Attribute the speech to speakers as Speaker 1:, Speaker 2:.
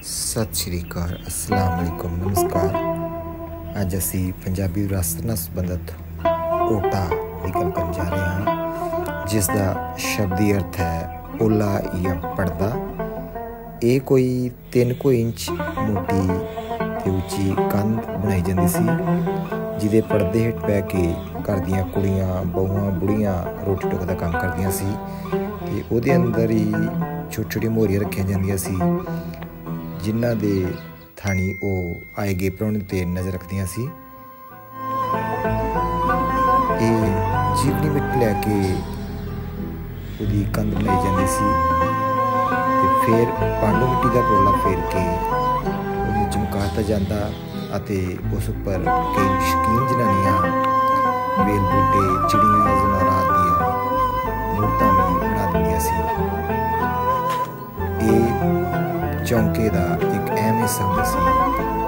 Speaker 1: सत श्री अकाल, अस्सलाम वालेकुम, नमस्कार। अज असी पंजाबी विरासत नाल संबंधित ओटा की गल करन जा रहे हैं, जिसका शब्दी अर्थ है ओला या पड़दा। ये कोई 3 इंच मोटी ते उच्ची कंध बनाई जाती सी, जिहदे पड़दे हेठ बह के घर दीयां कुड़ियां बहुआं बुढ़ियां रोटी टुक का काम करदियां सी ते उहदे अंदर ही छोटी छोटी मोहरियां रखियां जांदियां सी, जिन्हां दे थाणी ਉਹ आए गए प्राहुणे ते नज़र रखदियां सी। ਇਹ ਚੀਕਣੀ ਮਿੱਟੀ ਲੈ ਕੇ ਉਹਦੀ ਕੰਧ ਬਣਾਈ ਜਾਂਦੀ ਸੀ ਤੇ ਫਿਰ ਪਾਂਡੂ ਮਿੱਟੀ ਦਾ ਪੋਲਾ ਫੇਰ ਕੇ ਉਹਨੂੰ ਚਮਕਾਤਾ ਜਾਂਦਾ ਅਤੇ ਉਸ ਉੱਪਰ ਕਈ ਸ਼ੌਕੀਨ ਜਨਾਨੀਆਂ ਵੇਲ ਬੂਟੇ, ਚਿੜੀਆਂ, ਜ਼ਨਾਰਾਂ ਦੀਆਂ ਮੂਰਤਾਂ ਵੀ ਬਣਾ ਦਿੰਦੀਆਂ ਸੀ। ਇਹ ਚੌਂਕੇ ਦਾ ਇੱਕ ਅਹਿਮ ਹਿੱਸਾ ਹੁੰਦਾ ਸੀ।